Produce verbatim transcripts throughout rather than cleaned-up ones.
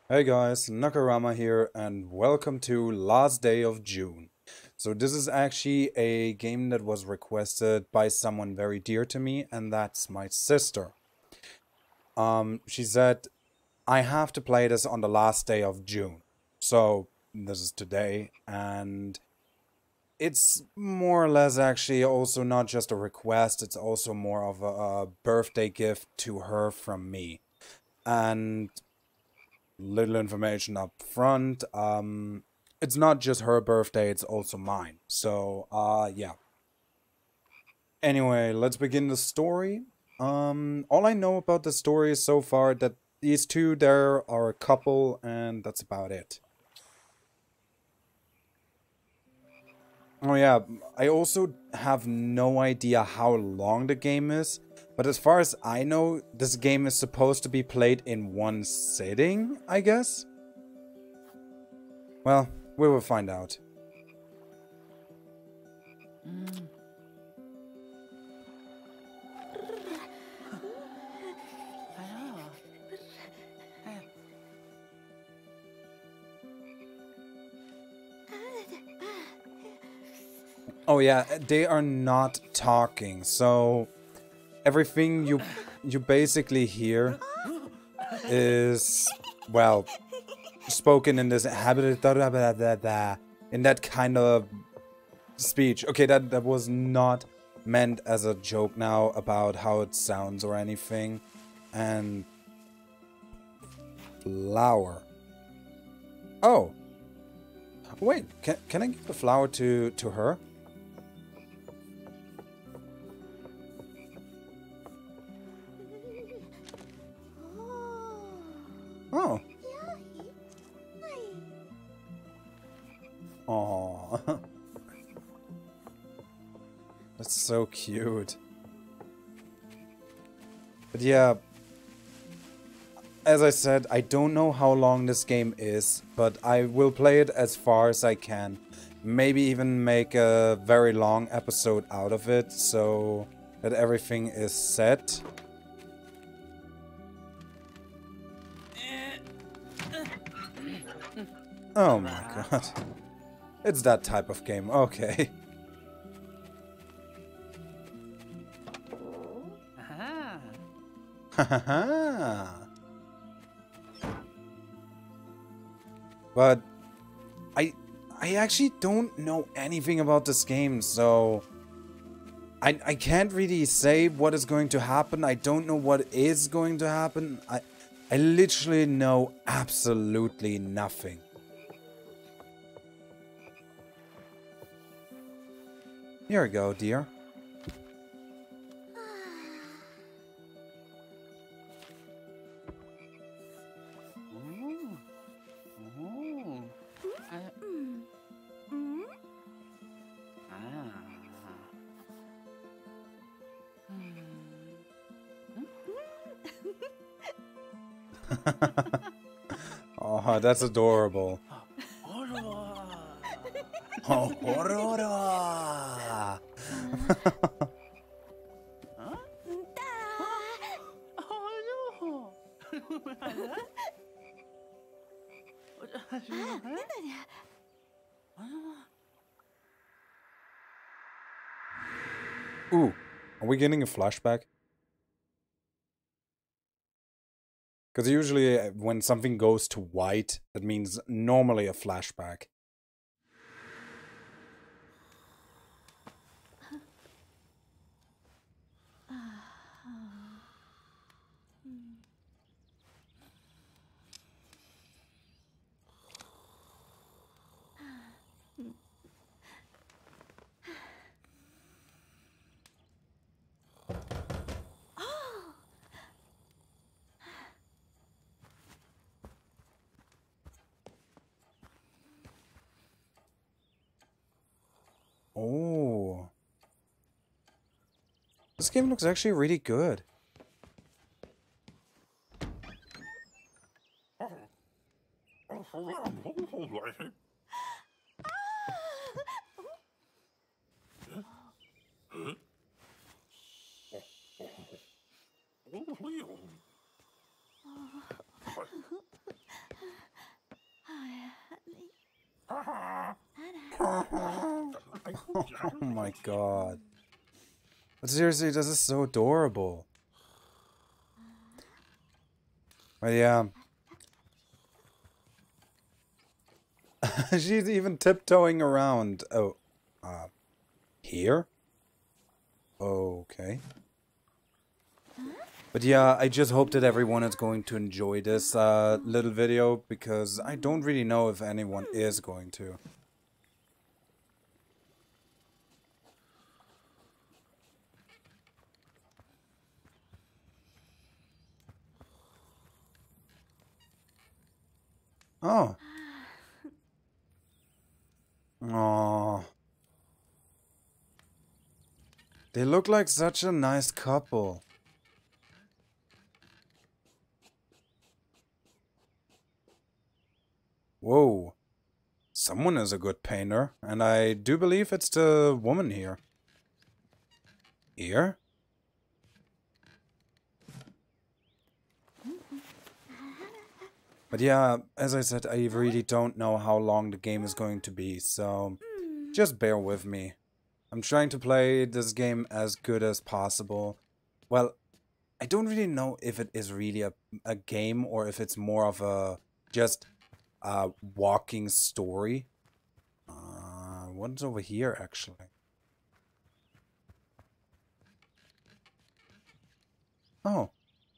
Hey guys, Nakarama here, and welcome to Last Day of June. So this is actually a game that was requested by someone very dear to me, and that's my sister. Um, she said, I have to play this on the last day of June. So this is today, and it's more or less actually also not just a request, it's also more of a, a birthday gift to her from me. And little information up front. Um, it's not just her birthday, it's also mine. So, uh, yeah. Anyway, let's begin the story. Um, all I know about the story is so far that these two there are a couple, and that's about it. Oh yeah, I also have no idea how long the game is, but as far as I know, this game is supposed to be played in one sitting, I guess? Well, we will find out. Oh yeah, they are not talking, so everything you you basically hear is, well, spoken in this in that kind of speech. Okay, that that was not meant as a joke now about how it sounds or anything. And flower. Oh, wait, can can I give the flower to to her? Oh. Aww. That's so cute. But yeah, as I said, I don't know how long this game is, but I will play it as far as I can. Maybe even make a very long episode out of it, so that everything is set. Oh my god. It's that type of game, okay. Hahaha. But I I actually don't know anything about this game, so I I can't really say what is going to happen. I don't know what is going to happen. I I literally know absolutely nothing. Here we go, dear. Oh, that's adorable. Oh, Aurora! Ooh, are we getting a flashback? Because usually uh, when something goes to white, that means normally a flashback. Oh. This game looks actually really good. Oh my god. But seriously, this is so adorable. But yeah. She's even tiptoeing around. Oh. Uh, here? Okay. But yeah, I just hope that everyone is going to enjoy this uh, little video, because I don't really know if anyone is going to. Oh. Aww. They look like such a nice couple. Whoa. Someone is a good painter, and I do believe it's the woman here. Here? But yeah, as I said, I really don't know how long the game is going to be, so just bear with me. I'm trying to play this game as good as possible. Well, I don't really know if it is really a, a game or if it's more of a just a walking story. Uh, what's over here, actually? Oh.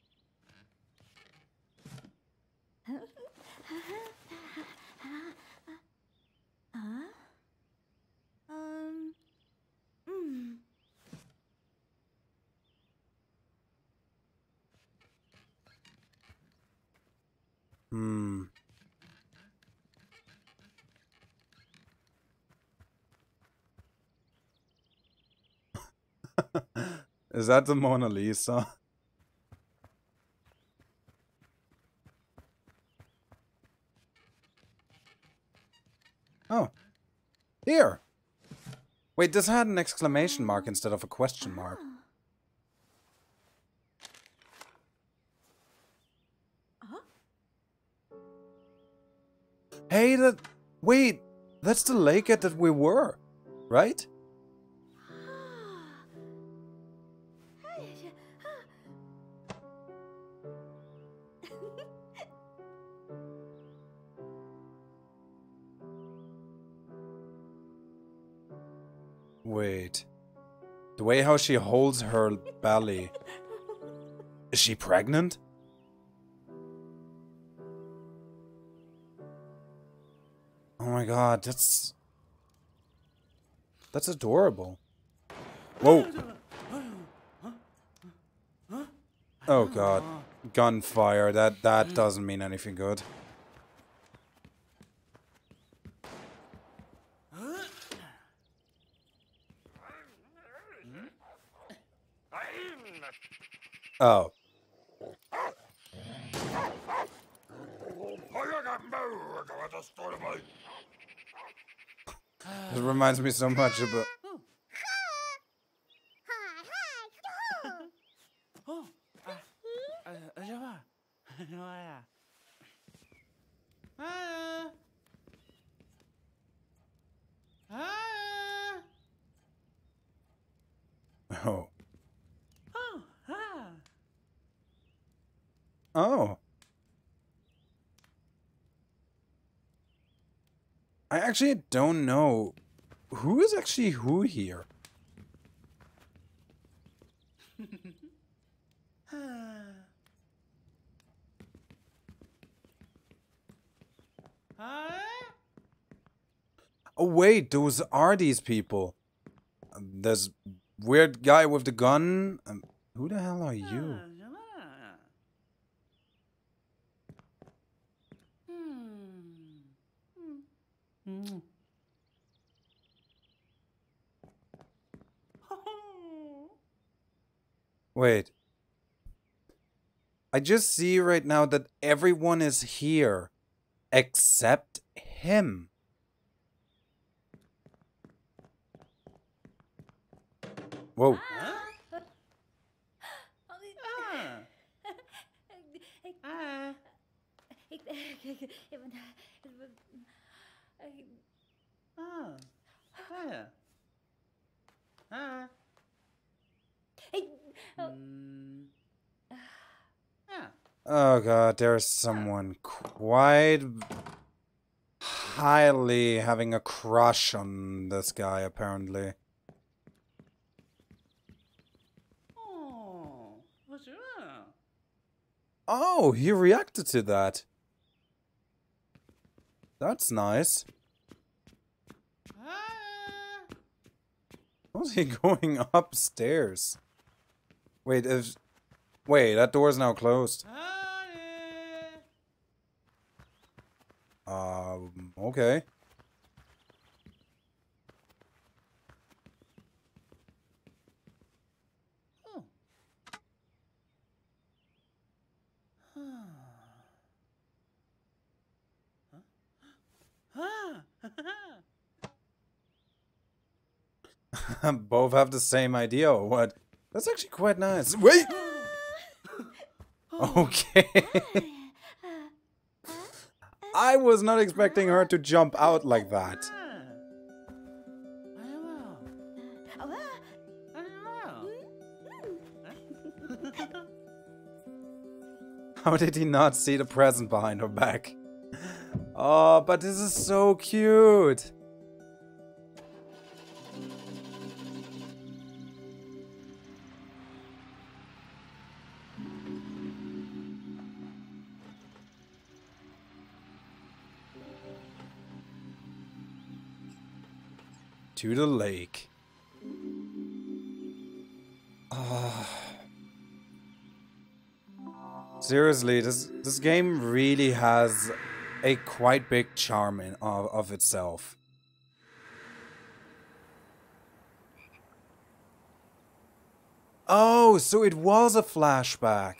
Um. Mm. Hmm. Is that the Mona Lisa? Oh. Here. Wait, this had an exclamation mark instead of a question mark. Hey, that... Wait, that's the lake at that we were, right? Wait. The way how she holds her belly. Is she pregnant? Oh my god, that's... That's adorable. Whoa! Oh god. Gunfire, that, that doesn't mean anything good. Oh. It reminds me so much about... Oh. Oh. I actually don't know who is actually who here. Oh wait, those are these people. There's weird guy with the gun. Um, who the hell are you? Wait. I just see right now that everyone is here except him. Whoa. Ah. Ah. Ah. Hey, oh, Mm. Ah. Oh god, there's someone quite highly having a crush on this guy, apparently. Oh. What's that? Oh, he reacted to that. That's nice. Ah. How's he going upstairs? Wait, if... Wait, that door's now closed. Ah. Um, okay. Oh. Ah. Ah. Both have the same idea, or what? That's actually quite nice. Wait! Okay. I was not expecting her to jump out like that. How did he not see the present behind her back? Oh, but this is so cute. To the lake. Ah. Seriously, this this game really has a quite big charm in, of, of itself. Oh, so it was a flashback.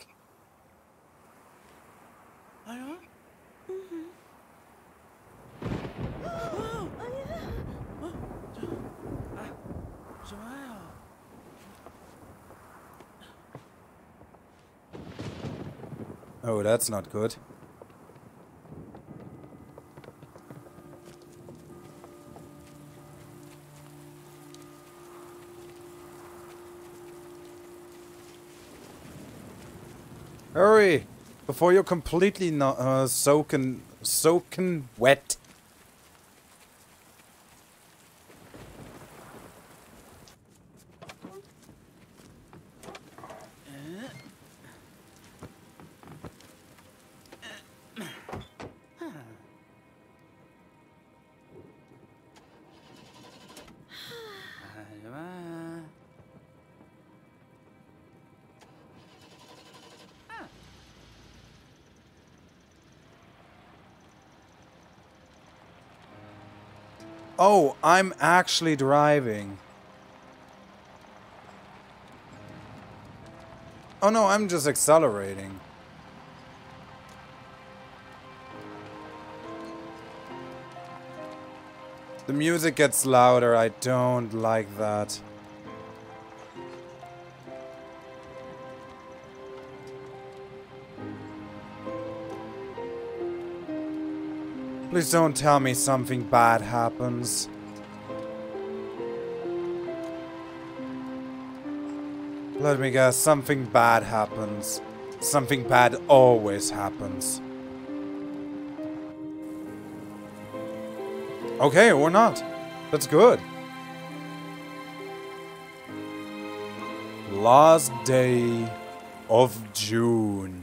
Oh, that's not good. Hurry! Before you're completely no uh, soaking, soaking wet. Oh, I'm actually driving. Oh no, I'm just accelerating. The music gets louder, I don't like that. Please don't tell me something bad happens. Let me guess, something bad happens. Something bad always happens. Okay, or not. That's good. Last day of June.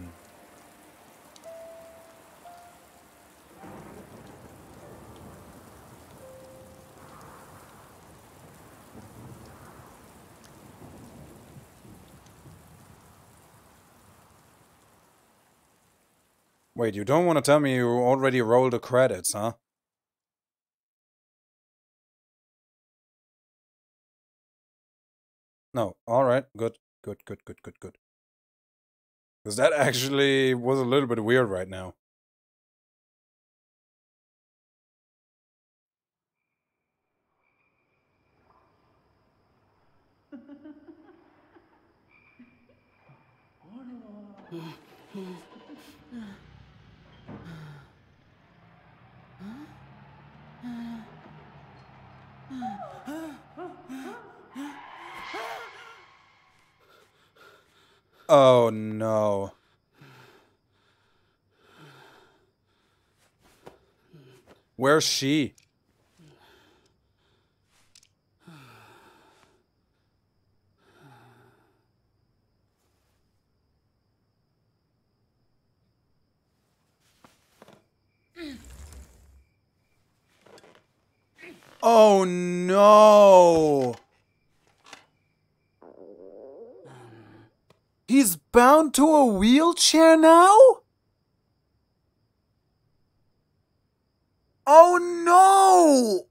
Wait, you don't want to tell me you already rolled the credits, huh? No. Alright, good. Good, good, good, good, good. Because that actually was a little bit weird right now. Oh no. Where's she? Oh no. He's bound to a wheelchair now? Oh no!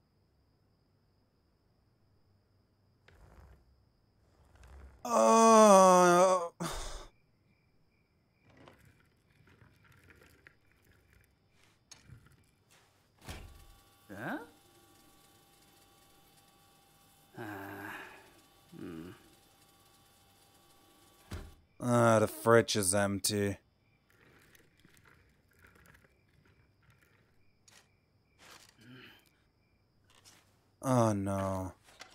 Uh... Huh? Ah. Hmm. Ah, the fridge is empty. Oh no.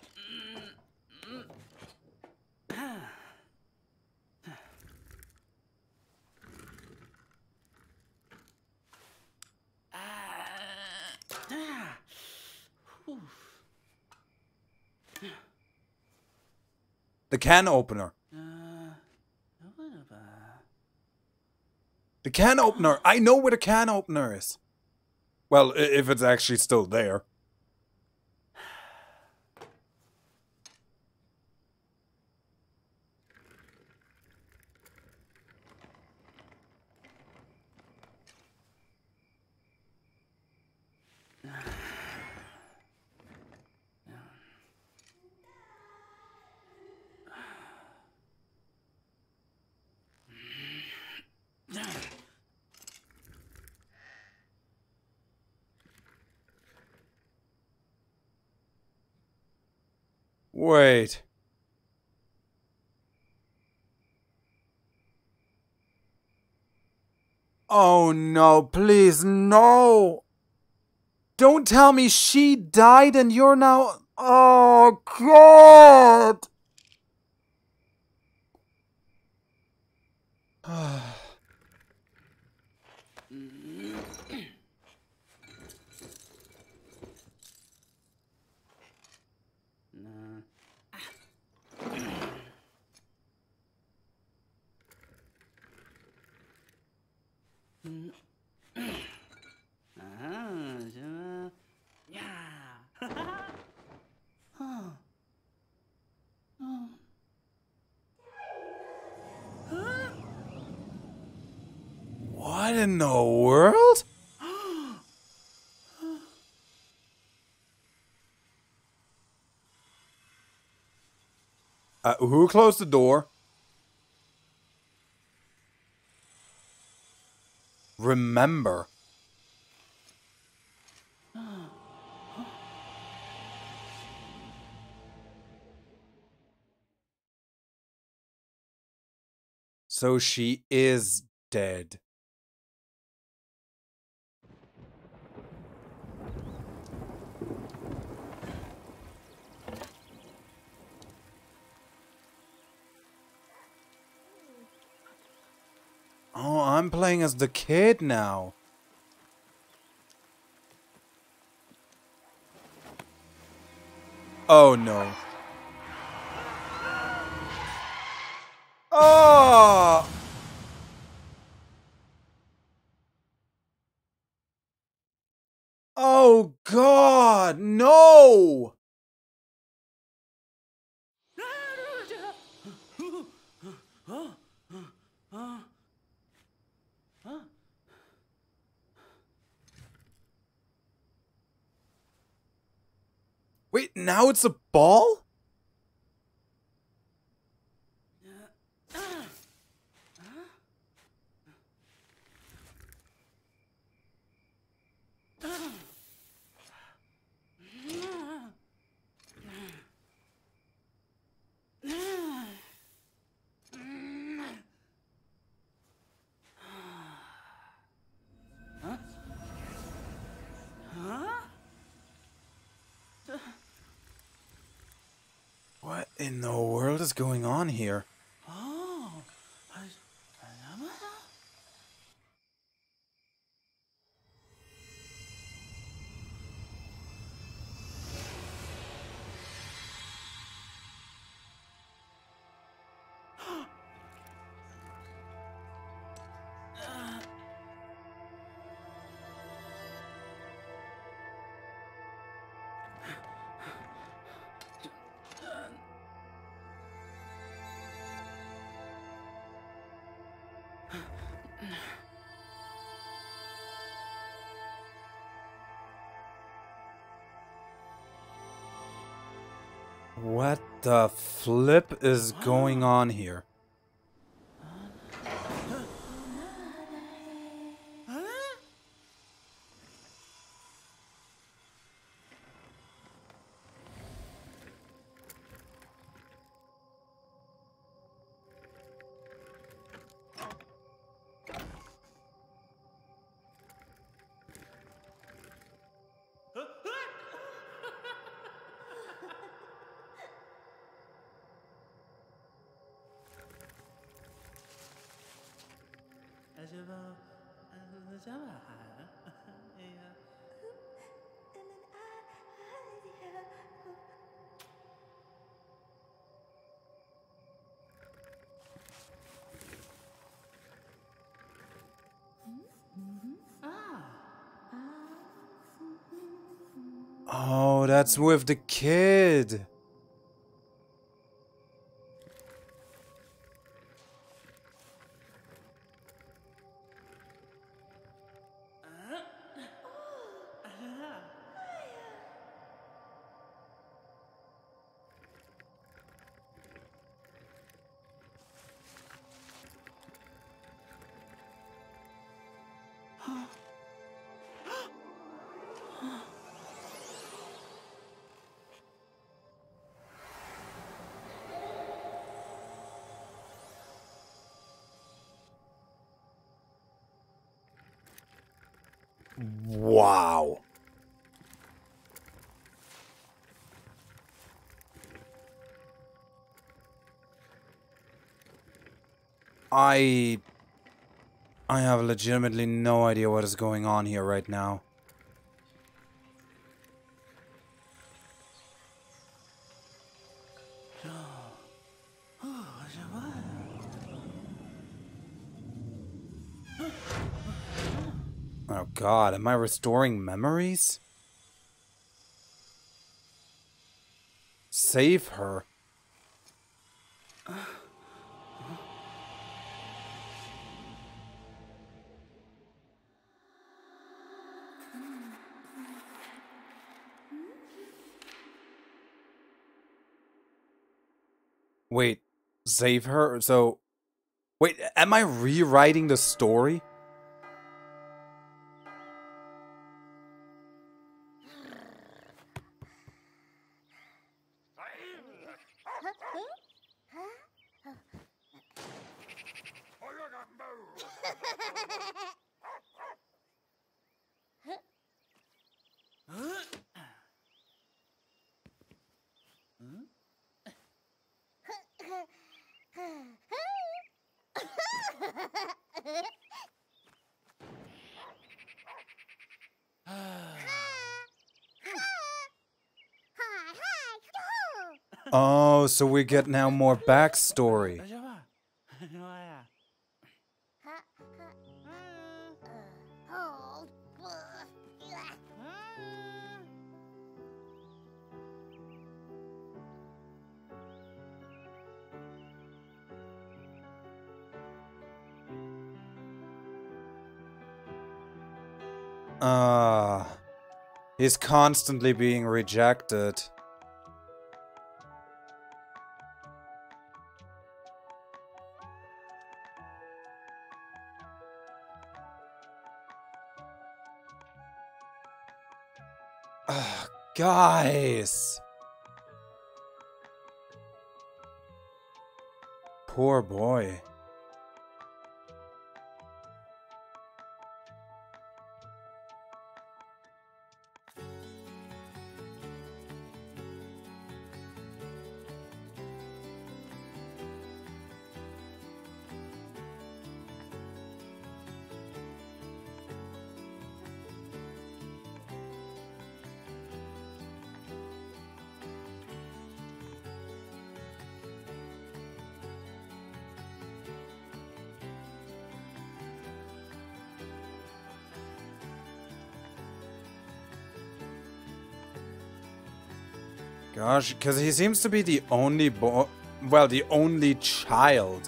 The can opener. The can opener. I know where the can opener is. Well, i- if it's actually still there. Wait. Oh no, please, no! Don't tell me she died and you're now... Oh god! What in the world? Uh, who closed the door? Remember. So she is dead. Oh, I'm playing as the kid now. Oh no. Oh! Oh god, no! Wait, now it's a ball? in the world is going on here? Oh. What the flip is going on here? Oh, that's with the kid. Wow. I... I have legitimately no idea what is going on here right now. Oh god, am I restoring memories? Save her. Wait, save her? So, wait, am I rewriting the story? Oh, so we get now more backstory. Ah, uh, he's constantly being rejected. Ah, guys. Poor boy. Gosh, because he seems to be the only boy, well, the only child.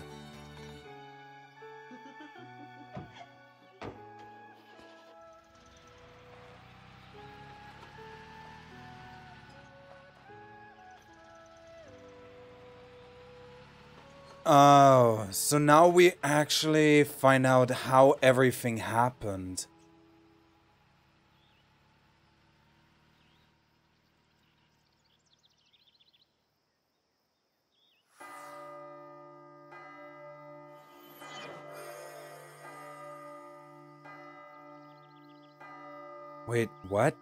Oh, so now we actually find out how everything happened. Wait, what?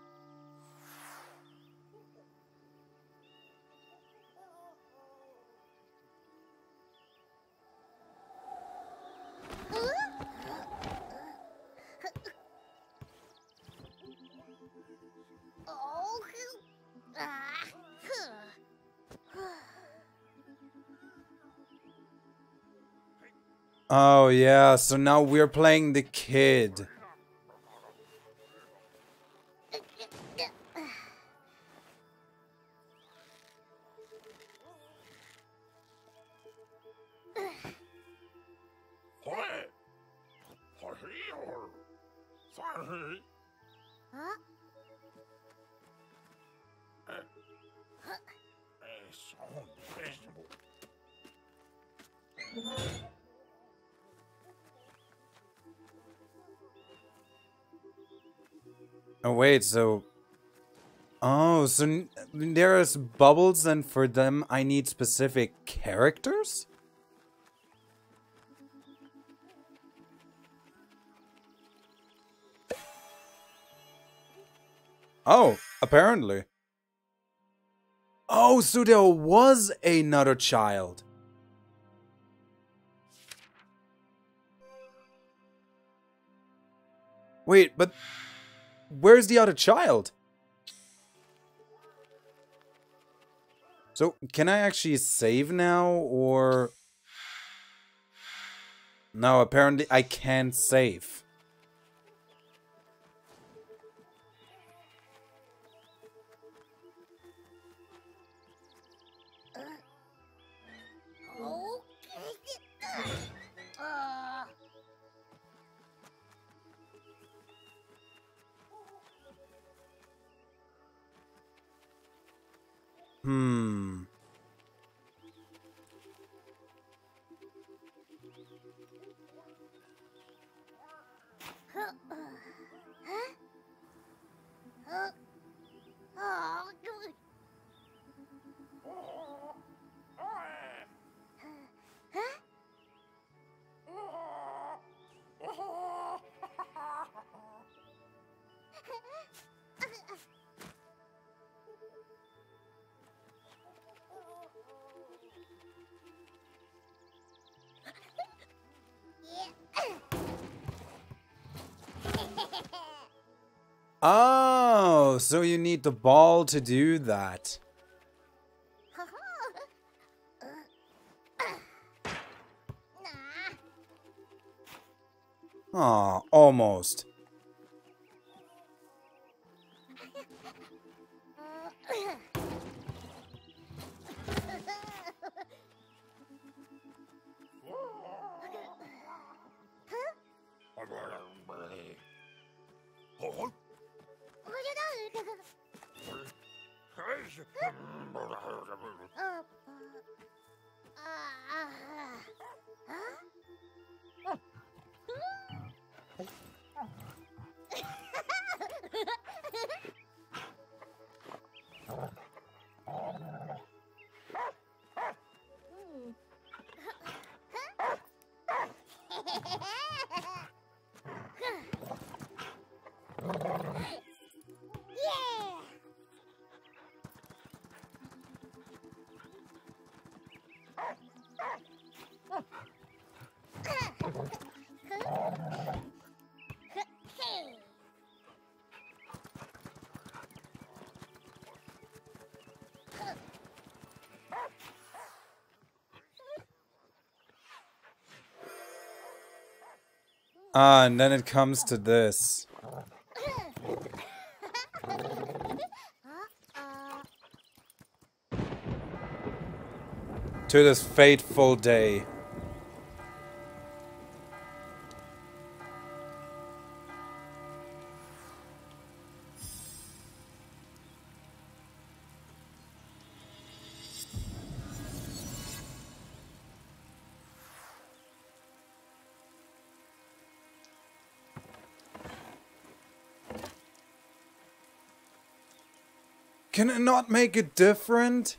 Oh yeah, so now we're playing the kid. Oh wait, so... Oh, so n- there's bubbles and for them I need specific characters? Oh, apparently. Oh, so there was another child. Wait, but where's the other child? So, can I actually save now, or... No, apparently I can't save. Hmm. Oh, so you need the ball to do that. Aw, almost. Ah, and then it comes to this. to this fateful day. Can it not make it different?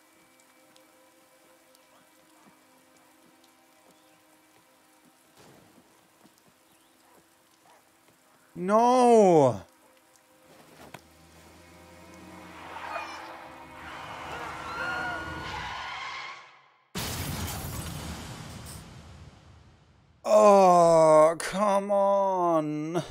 No! Oh, come on!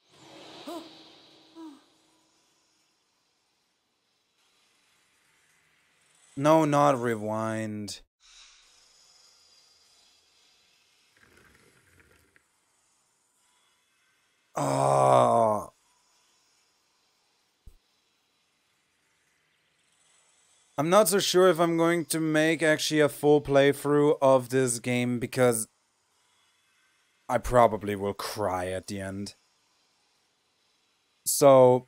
No, not rewind. Oh. I'm not so sure if I'm going to make actually a full playthrough of this game because I probably will cry at the end. So,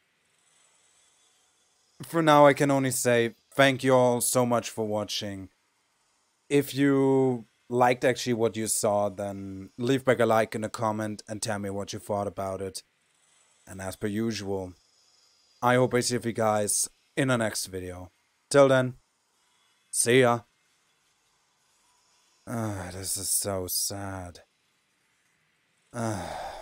for now I can only say thank you all so much for watching. If you liked actually what you saw, then leave back a like and a comment and tell me what you thought about it. And as per usual, I hope I see you guys in the next video. Till then, see ya. Ah, this is so sad. Ah.